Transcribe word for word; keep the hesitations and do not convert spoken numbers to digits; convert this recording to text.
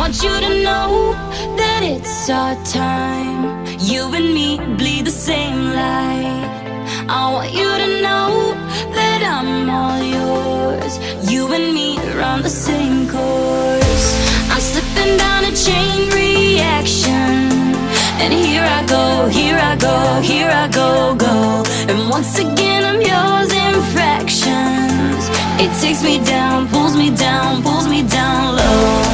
want you to know that it's our time. You and me bleed the same light. I want you to know that I'm all yours. You and me run the same course. I'm slipping down a chain reaction, and here I go, here I go, here I go, go. And once again I'm yours in fractions. It takes me down, pulls me down, pulls me down low.